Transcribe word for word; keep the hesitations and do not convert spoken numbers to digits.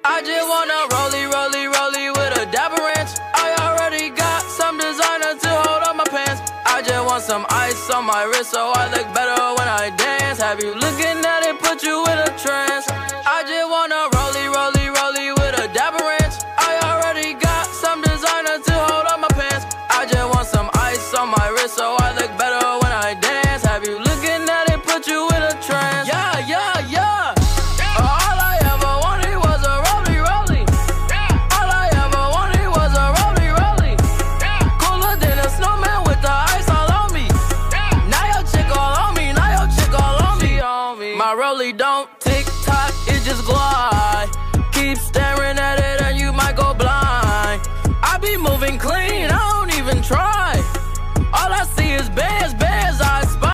I just wanna rollie, rollie, rollie with a dapper ranch. I already got some designer to hold up my pants. I just want some ice on my wrist so I look better when I dance. Have you looking at it, put you in a trance. I just wanna rollie, rollie, rollie with a dapper ranch. I already got some designer to hold up my pants. I just want some ice on my wrist so I look better when I dance. Have you looking at it, put you in a trance. Yeah, yeah, yeah. All I ever wanted was a rollie, rollie. All I ever wanted was a rollie, rollie. Cooler than a snowman with the ice all on me. Now your chick all on me, now your chick all on me. My rollie don't tick tock, it just glide. Keep staring at it and you might go blind. I be moving clean, I don't even try. All I see is bears, bears I spy.